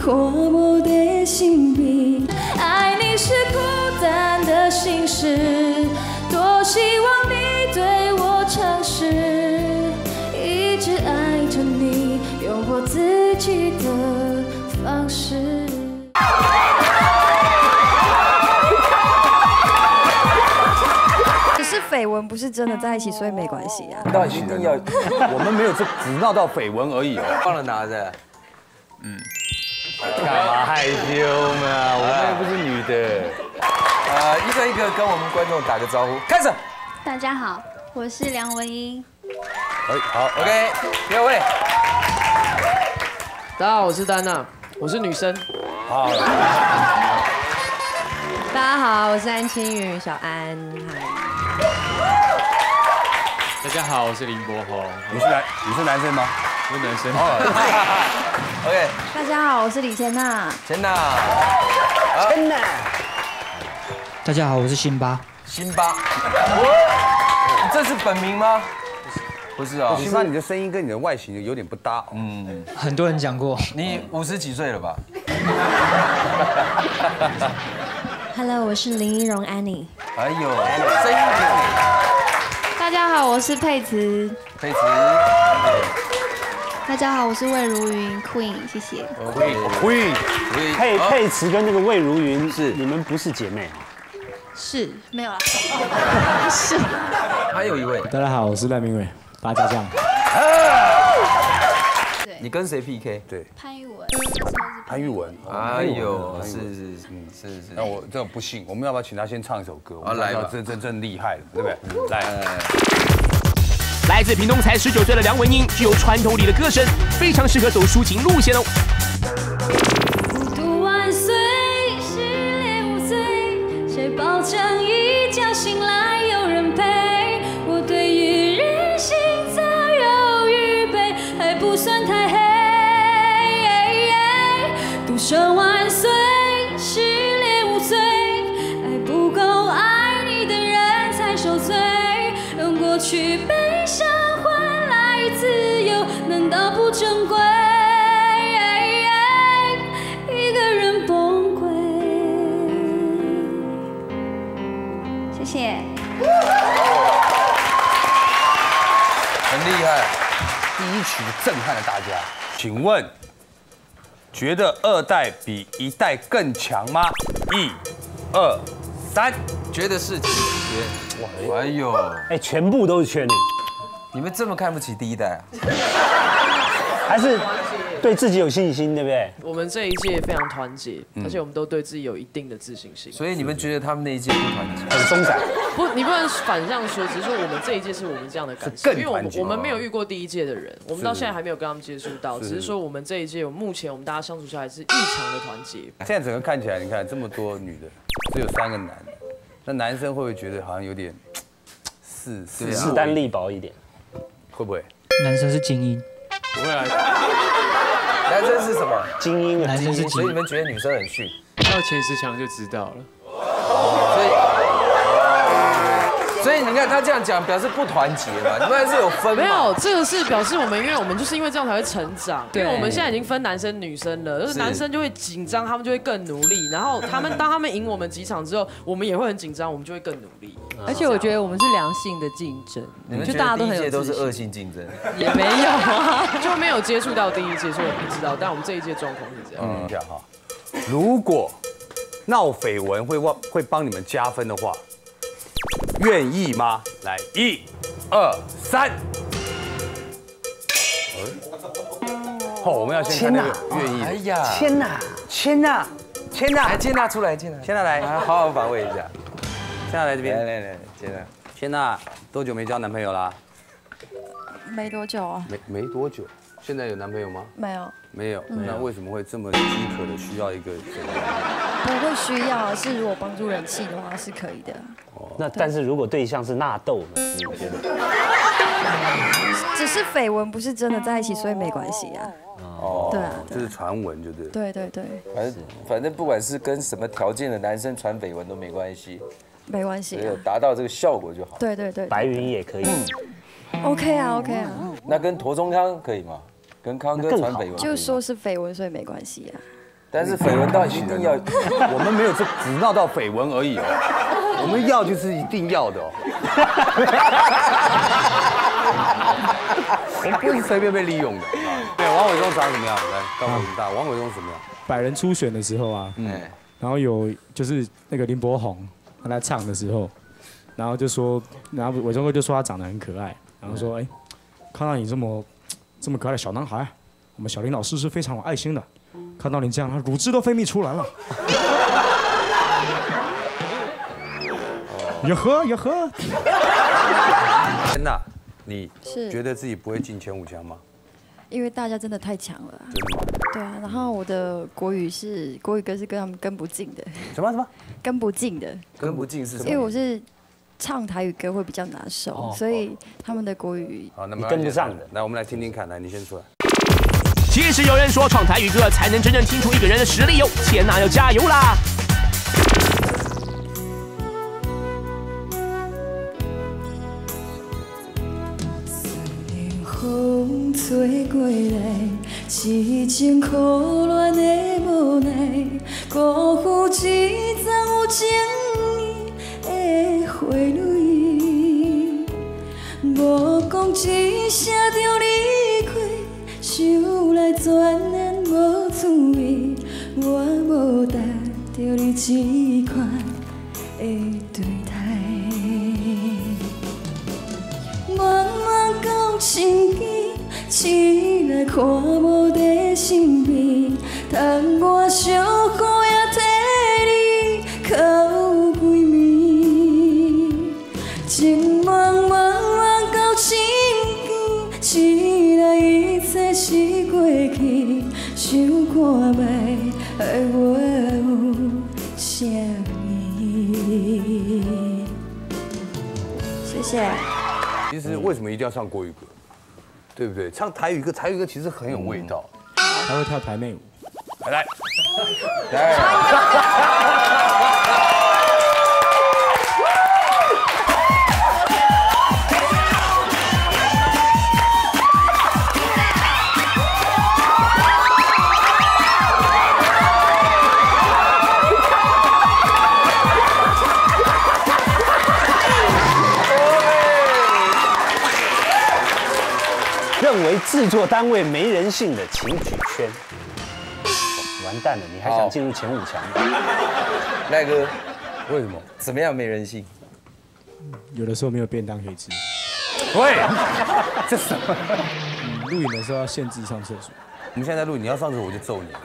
过我的心笔。爱你是孤单的心事，多希望你对我诚实，一直爱着你，用我自己的方式。 只是绯闻，不是真的在一起，所以没关系啊。 到底一定要， 我们没有只闹到绯闻而已哦。 忘了拿着。 干嘛害羞嘛？我们又不是女的。 一个一个跟我们观众打个招呼，开始。 大家好，我是梁文音。 好 ，OK， 各位。 大家好，我是丹娜，我是女生。 好。 大家好，我是安青云，小安。 大家好，我是林柏宏。 你是男生吗？ 我是男生。 OK。 大家好，我是李千娜。 千娜。 大家好，我是辛巴。 辛巴。这是本名吗？不是啊。 辛巴，你的声音跟你的外形有点不搭。 很多人讲过。 你50几岁了吧 Hello， 我是林依荣 Annie。 哎呦，声音挺大家好，我是佩慈。 佩慈。 大家好，我是魏如云 Queen， 谢谢。 Queen。 佩慈跟那个魏如云是你们不是姐妹啊？ 是，没有啦。是。 还有一位。 大家好，我是赖明伟，八家将。 你跟谁 PK？ 对。 潘玉文。 潘玉文。 哎呦，是。 那我这不信，我们要不要请他先唱一首歌？ 来吧， 真厉害了，对不对？来。 来自屏东才19岁的梁文音，具有穿透力的歌声，非常适合走抒情路线哦。 孤独万岁，失恋无罪，谁保证一觉醒来有人陪？我对于人性早有预备，还不算太黑。独守万岁，失恋无罪，爱不够爱你的人才受罪，用过去悲伤换来自由，难道不珍贵？一个人崩溃。谢谢。 很厉害， 第一曲震撼了大家。请问，觉得2代比1代更强吗？1、2、3， 觉得是几缺？哎呦， 全部都是缺呢。 你们这么看不起第一代啊？ 还是对自己有信心，对不对？ 我们这一届非常团结，而且我们都对自己有一定的自信心。 所以你们觉得他们那一届不团结， 很松散？ 不，你不能反向说，只是说我们这一届是我们这样的感受，因为我们没有遇过第一届的人，我们到现在还没有跟他们接触到，只是说我们这一届，目前我们大家相处下来是异常的团结。 现在整个看起来，你看这么多女的，只有3个男的，那男生会不会觉得好像有点势单力薄一点？ 会不会？ 男生是精英。 不会啊。 男生是什么？ 精英。 男生是精英。 所以你们觉得女生很逊？ 到前10强就知道了。 所以你看他这样讲，表示不团结嘛？你们还是有分嘛？ 没有，这个是表示我们，因为我们就是因为这样才会成长。因为我们现在已经分男生女生了，就是男生就会紧张，他们就会更努力。然后当他们赢我们几场之后，我们也会很紧张，我们就会更努力。 而且我觉得我们是良性的竞争， 你们觉得第一届都是恶性竞争？ 也没有啊，就没有接触到第一届，所以我不知道。但我们这一届状况是这样。 这样哈，如果闹绯闻会帮你们加分的话，愿意吗？来，1、2、3。我们要先看那个愿意。 哎呀， 千娜， 来，千娜出来，千娜来，好好访问一下。 千娜来这边， 来， 千娜多久没交男朋友啦？ 没多久啊。 没多久。现在有男朋友吗？ 没有。 没有。那为什么会这么饥渴的需要一个？ 不会需要，是如果帮助人气的话是可以的。 那但是如果对象是纳豆呢？你觉得？ 只是绯闻，不是真的在一起，所以没关系啊。对啊， 这是传闻，就对。 对。 反正不管是跟什么条件的男生传绯闻都没关系。 没关系。 只有达到这个效果就好。 对。 白云也可以。 OK 啊。 那跟陀中康可以吗？跟康哥传绯闻？ 就说是绯闻，所以没关系啊。 但是绯闻到一定要， 我们没有只闹到绯闻而已哦，我们要就是一定要的哦。我们不是随便被利用的。对，王伟忠长怎么样？来告诉我们大家，王伟忠怎么样？ 百人初选的时候啊，然后有就是那个林柏宏他在唱的时候，然后伟忠哥就说他长得很可爱，然后说看到你这么可爱的小男孩，我们小林老师是非常有爱心的，看到你这样，他乳汁都分泌出来了。也喝。 天哪，你是觉得自己不会进前5强吗？ 因为大家真的太强了。 真的吗？ 对啊，然后我的国语歌是跟他们跟不进的。 什么？ 跟不进的。 跟不进是什么？ 因为我是唱台语歌会比较拿手，所以他们的国语你跟不上的。来，我们来听听看，来，你先出来。 其实有人说唱台语歌才能真正听出一个人的实力哟，钱娜要加油啦！ 风吹过来，痴情苦恋的无奈，辜负一丛有情意的花蕊。无讲一声就离开，想来全然无滋味。我无达到你这款的对待。茫茫到心机，醒来看无在身边，但我小苦也替你哭几暝。情茫茫到心间，醒来一切是过去，想看觅爱我有啥意？谢谢。 其实为什么一定要唱国语歌？对不对？唱台语歌其实很有味道。 他会跳台妹舞。 来。 认为制作单位没人性的请举圈。完蛋了，你还想进入前5强吗？ 赖哥， 为什么？ 怎么样没人性？ 有的时候没有便当可以吃。 喂，这什么？ 录影的时候要限制上厕所。 我们现在在录，你要上厕所我就揍你。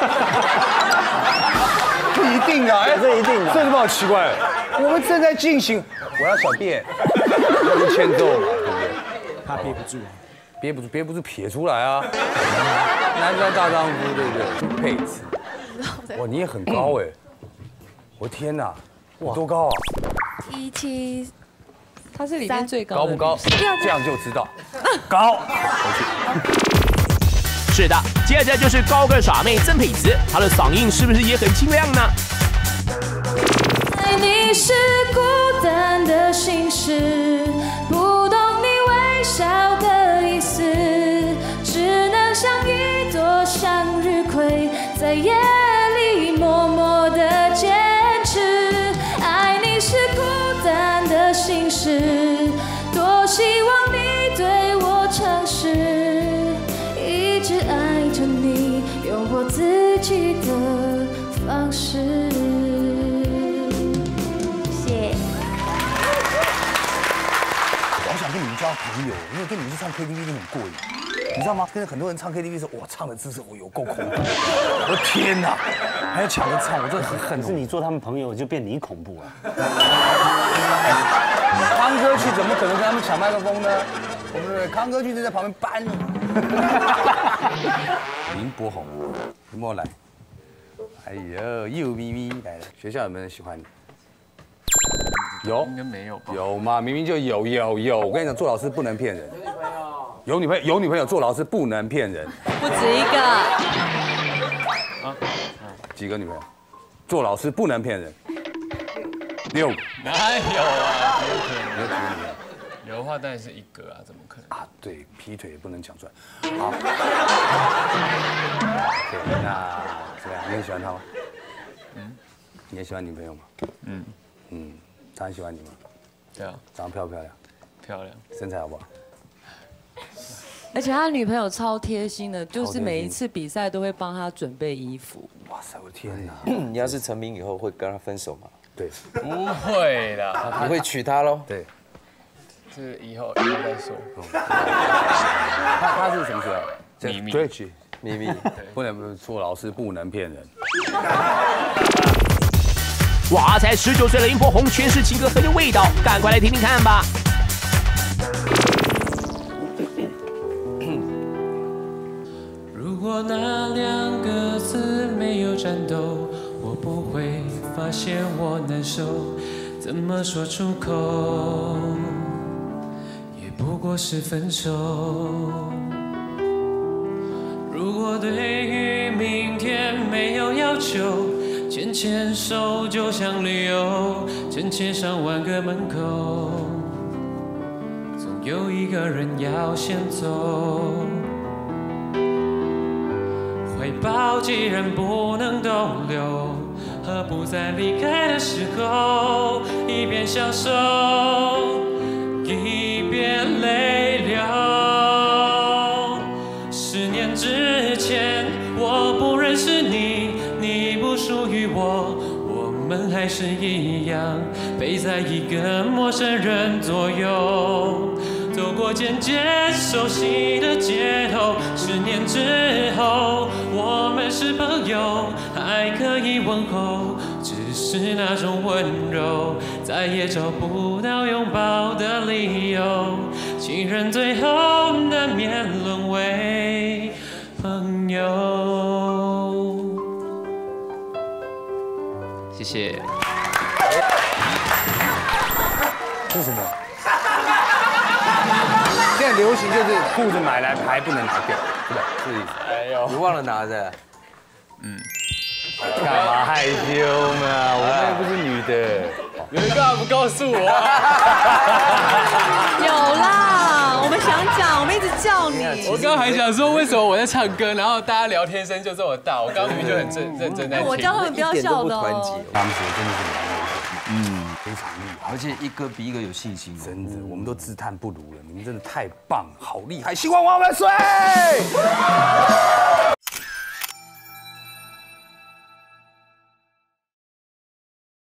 不一定啊， 这一定的， 这他妈好奇怪。我们正在进行，我要小便，那就欠揍嘛，对不对？ 他憋不住。 憋不住撇出来啊！男人大丈夫，对不对？配置，哇，你也很高哎！我天哪，哇，多高啊 ？1.7，他是里面最高的。 高不高？这样就知道，高。回去。是的，接着就是高个傻妹曾沛慈，她的嗓音是不是也很清亮呢？ 爱你是孤单的心事，不懂你微笑的意思，只能像一朵向日葵，在夜里默默地坚持。爱你是孤单的心事，多希望你对我诚实，一直爱着你，用我自己的方式。 跟你们交朋友，因为跟你们去唱 KTV 真的很过瘾，你知道吗？跟很多人唱 KTV 的时候，哇，唱的姿势我有够恐怖，我的天哪，还要抢着唱，我真的很恨。 可是你做他们朋友，就变你恐怖了。 康哥去怎么可能跟他们抢麦克风呢？对不对？康哥去就在旁边搬。林柏宏，林柏宏来，哎呦，又咪咪来了。学校有没有人喜欢你？有， 应该没有吧？ 有吗？明明就有。我跟你讲，做老师不能骗人。有女朋友，做老师不能骗人。 不止一个。 啊？ 几个女朋友？做老师不能骗人。6个。 哪有啊？ 有几个女朋友？ 有的话当然是1个啊，怎么可能？ 啊，对，劈腿也不能讲出来。好。OK， 那怎么样？你很喜欢他吗？你也喜欢女朋友吗？他很喜欢你吗？ 对啊。 长得漂不漂亮？ 漂亮。 身材好不好？ 而且他女朋友超贴心的，就是每一次比赛都会帮他准备衣服。 哇塞，我的天哪！ 你要是成名以后会跟他分手吗？ 对， 不会啦。 你会娶她喽？ 对， 是以后再说。 他是什么时候？ 秘密。 对， 秘密， 不能说老师不能骗人。 哇，才19岁的林柏宏诠释情歌很有味道，赶快来听听看吧。 如果那2个字没有战斗，我不会发现我难受。怎么说出口，也不过是分手。如果对于明天没有要求，牵牵手就像旅游，成千上万个门口，总有一个人要先走。怀抱既然不能逗留，何不在离开的时候，一边享受，一边泪流。10年之前，我不认识你，你不属于我，我们还是一样，陪在一个陌生人左右。走过渐渐熟悉的街头，10年之后，我们是朋友，还可以问候，只是那种温柔，再也找不到拥抱的理由。情人最后难免沦为朋友。谢谢。 这是什么？现在流行就是裤子买来还不能拿掉，对吧？是意思。 哎呦，你忘了拿着。 干嘛害羞嘛？我们又不是女的。 你们干嘛不告诉我？ 有啦，我们想讲，我们一直叫你。 我刚刚还想说，为什么我在唱歌，然后大家聊天声就这么大？我刚刚明明就很认真在听。 我叫他们不要笑的哦。 他们真的是蛮危险，非常厉害， 而且一个比一个有信心。 真的，我们都自叹不如了，你们真的太棒，好厉害！希望我们水。